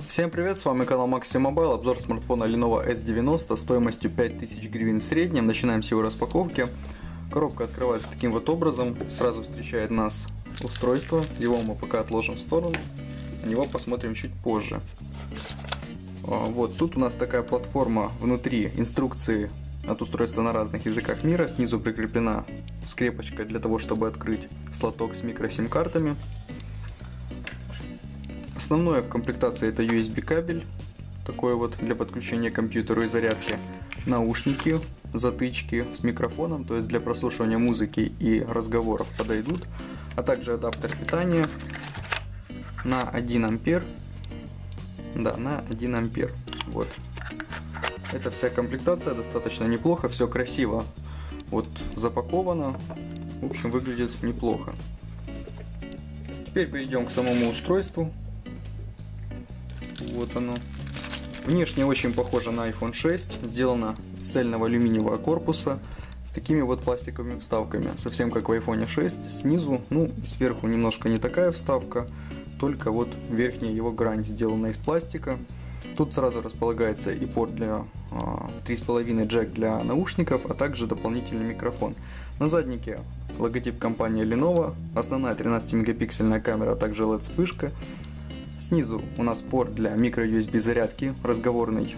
Всем привет, с вами канал Maxi Mobile, обзор смартфона Lenovo S90 стоимостью 5000 гривен в среднем. Начинаем с его распаковки. Коробка открывается таким вот образом, сразу встречает нас устройство, его мы пока отложим в сторону, на него посмотрим чуть позже. Вот тут у нас такая платформа, внутри инструкции от устройства на разных языках мира, снизу прикреплена скрепочка для того, чтобы открыть слоток с микро-сим-картами. Основное в комплектации это USB кабель, такой вот для подключения к компьютеру и зарядки, наушники, затычки с микрофоном, то есть для прослушивания музыки и разговоров подойдут, а также адаптер питания на 1 ампер, на 1 ампер, вот. Это вся комплектация, достаточно неплохо, все красиво вот запаковано, в общем выглядит неплохо. Теперь перейдем к самому устройству. Вот оно. Внешне очень похоже на iPhone 6, сделано из цельного алюминиевого корпуса с такими вот пластиковыми вставками, совсем как в iPhone 6. Снизу, сверху немножко не такая вставка, только вот верхняя его грань сделана из пластика. Тут сразу располагается и порт для 3,5 джек для наушников, а также дополнительный микрофон. На заднике логотип компании Lenovo, основная 13-мегапиксельная камера, а также LED-вспышка. Снизу у нас порт для micro-USB зарядки, разговорный,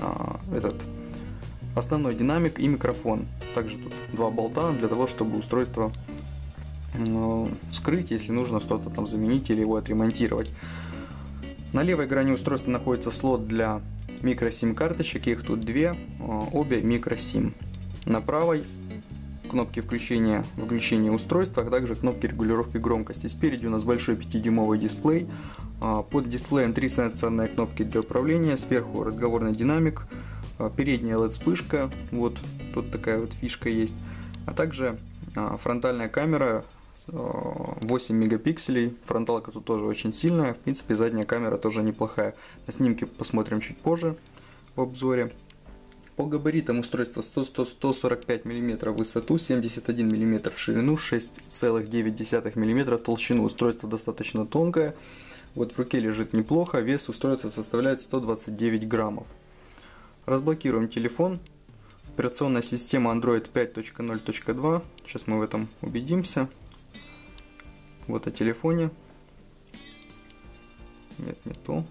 основной динамик и микрофон. Также тут два болта для того, чтобы устройство скрыть, если нужно что-то там заменить или его отремонтировать. На левой грани устройства находится слот для micro-SIM карточек, их тут две, обе micro-SIM. На правой кнопки выключения устройства, а также кнопки регулировки громкости. Спереди у нас большой 5-дюймовый дисплей. Под дисплеем 3 сенсорные кнопки для управления, сверху разговорный динамик, передняя LED-вспышка, вот тут такая вот фишка есть, а также фронтальная камера 8 мегапикселей, фронталка тут тоже очень сильная, в принципе задняя камера тоже неплохая. На снимке посмотрим чуть позже в обзоре. По габаритам устройство 145 мм в высоту, 71 мм в ширину, 6,9 мм в толщину. Устройство достаточно тонкое. Вот в руке лежит неплохо, вес устройства составляет 129 граммов. Разблокируем телефон. Операционная система Android 5.0.2. Сейчас мы в этом убедимся. Вот о телефоне. Нет, не то.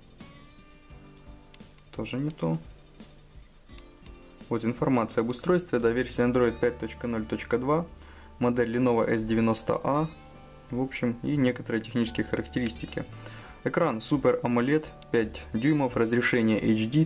Тоже не то. Вот информация об устройстве. Версия Android 5.0.2. Модель Lenovo S90A. В общем, и некоторые технические характеристики. Экран Super AMOLED 5 дюймов, разрешение HD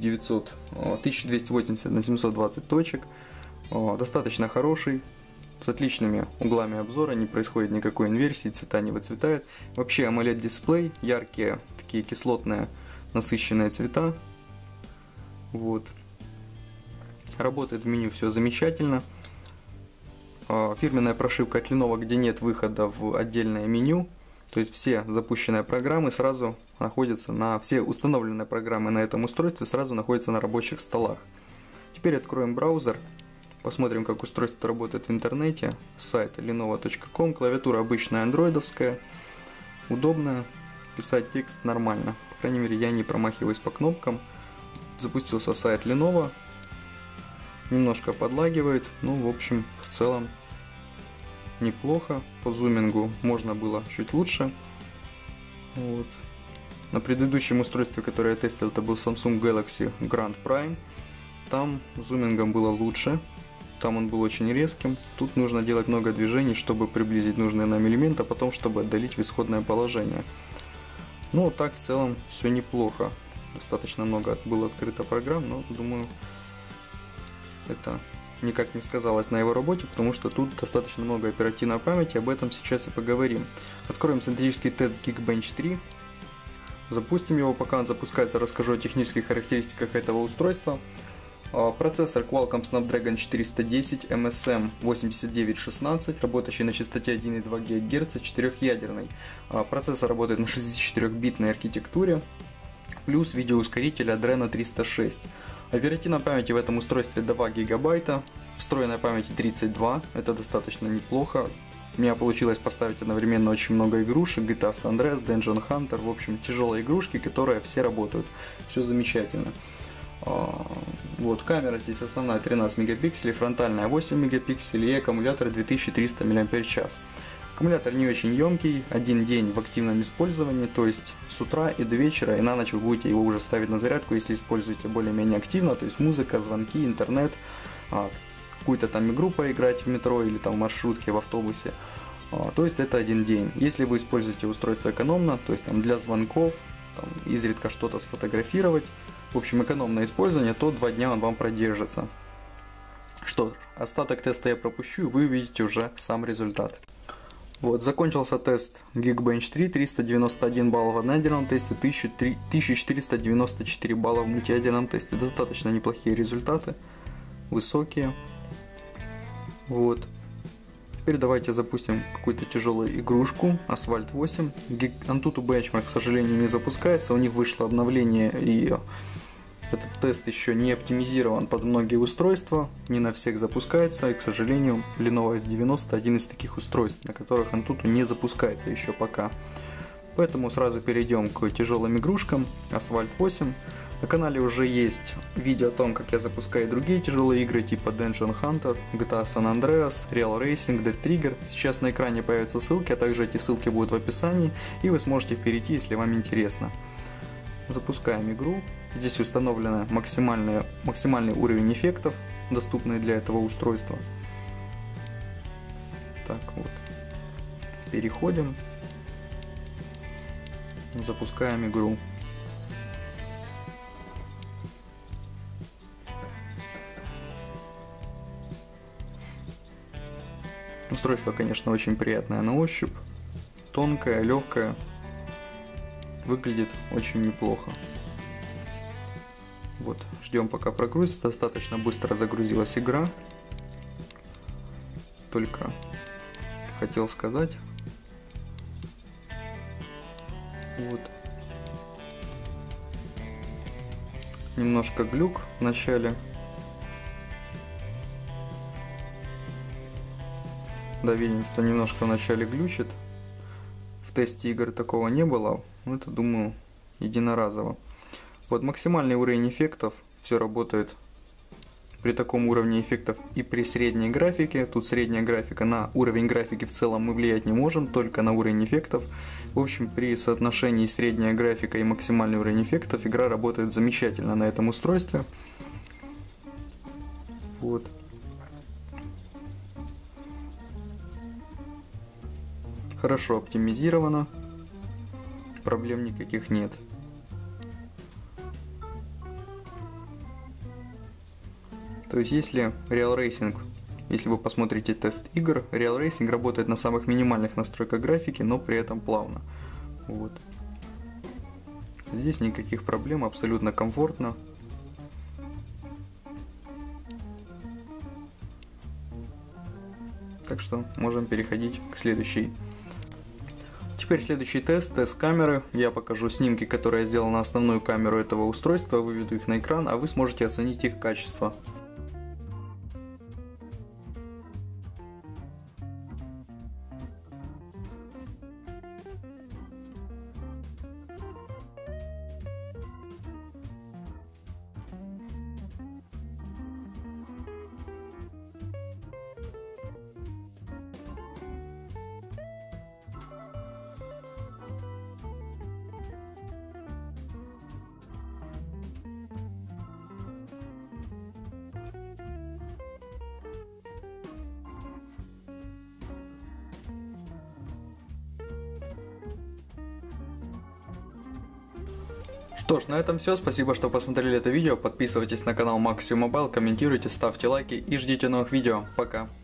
1280 на 720 точек. Достаточно хороший, с отличными углами обзора, не происходит никакой инверсии, цвета не выцветают. Вообще AMOLED дисплей, яркие, такие кислотные, насыщенные цвета. Вот. Работает в меню все замечательно. Фирменная прошивка от Lenovo, где нет выхода в отдельное меню, то есть все запущенные программы сразу находятся все установленные программы на этом устройстве сразу находятся на рабочих столах. Теперь откроем браузер, посмотрим, как устройство работает в интернете. Сайт lenovo.com, клавиатура обычная андроидовская, удобная, писать текст нормально, по крайней мере я не промахиваюсь по кнопкам. Запустился сайт Lenovo, немножко подлагивает, в общем в целом неплохо. По зумингу можно было чуть лучше. Вот. На предыдущем устройстве, которое я тестил, это был Samsung Galaxy Grand Prime. Там зумингом было лучше. Там он был очень резким. Тут нужно делать много движений, чтобы приблизить нужный нам элемент, а потом, чтобы отдалить в исходное положение. Так в целом все неплохо. Достаточно много было открыто программ, но думаю, это никак не сказалось на его работе, потому что тут достаточно много оперативной памяти, об этом сейчас и поговорим. Откроем синтетический тест Geekbench 3. Запустим его, пока он запускается, расскажу о технических характеристиках этого устройства. Процессор Qualcomm Snapdragon 410 MSM 8916, работающий на частоте 1,2 ГГц, 4-ядерный. Процессор работает на 64-битной архитектуре, плюс видеоускоритель Adreno 306. Оперативной памяти в этом устройстве 2 гигабайта, встроенной памяти 32, это достаточно неплохо. У меня получилось поставить одновременно очень много игрушек, GTA San Andreas, Dungeon Hunter, в общем, тяжелые игрушки, которые все работают. Все замечательно. Вот, камера здесь основная 13 мегапикселей, фронтальная 8 мегапикселей и аккумулятор 2300 мАч. Аккумулятор не очень емкий, один день в активном использовании, то есть с утра и до вечера, и на ночь вы будете его уже ставить на зарядку, если используете более-менее активно, то есть музыка, звонки, интернет, какую-то там игру поиграть в метро или там в маршрутке, в автобусе. То есть это один день. Если вы используете устройство экономно, то есть там для звонков, там, изредка что-то сфотографировать, в общем экономное использование, то 2 дня он вам продержится. Что ж, остаток теста я пропущу, и вы увидите уже сам результат. Вот, закончился тест Geekbench 3, 391 балл в одноядерном тесте, 1494 балла в мультиядерном тесте. Достаточно неплохие результаты, высокие. Вот. Теперь давайте запустим какую-то тяжелую игрушку, Asphalt 8. Antutu Benchmark, к сожалению, не запускается, у них вышло обновление, и этот тест еще не оптимизирован под многие устройства, не на всех запускается, и, к сожалению, Lenovo S90 один из таких устройств, на которых Antutu не запускается еще пока. Поэтому сразу перейдем к тяжелым игрушкам, Asphalt 8. На канале уже есть видео о том, как я запускаю другие тяжелые игры типа Dungeon Hunter, GTA San Andreas, Real Racing, Dead Trigger. Сейчас на экране появятся ссылки, а также эти ссылки будут в описании, и вы сможете перейти, если вам интересно. Запускаем игру. Здесь установлен максимальный уровень эффектов, доступный для этого устройства. Так вот. Переходим. Запускаем игру. Устройство, конечно, очень приятное на ощупь. Тонкое, легкое. Выглядит очень неплохо. Вот, ждем пока прогрузится. Достаточно быстро загрузилась игра. Только хотел сказать. Вот. Немножко глюк в начале. Да, видим, что немножко в начале глючит. В тесте игр такого не было. Ну, это, думаю, единоразово. Вот максимальный уровень эффектов. Все работает при таком уровне эффектов и при средней графике. Тут средняя графика, на уровень графики в целом мы влиять не можем, только на уровень эффектов. В общем, при соотношении средняя графика и максимальный уровень эффектов игра работает замечательно на этом устройстве. Вот. Хорошо оптимизировано, проблем никаких нет. То есть если Real Racing, если вы посмотрите тест игр, Real Racing работает на самых минимальных настройках графики, но при этом плавно. Вот. Здесь никаких проблем, абсолютно комфортно. Так что можем переходить к следующей. Теперь следующий тест, тест камеры. Я покажу снимки, которые я сделал на основную камеру этого устройства, выведу их на экран, а вы сможете оценить их качество. Что ж, на этом все. Спасибо, что посмотрели это видео. Подписывайтесь на канал Maxium Mobile, комментируйте, ставьте лайки и ждите новых видео. Пока.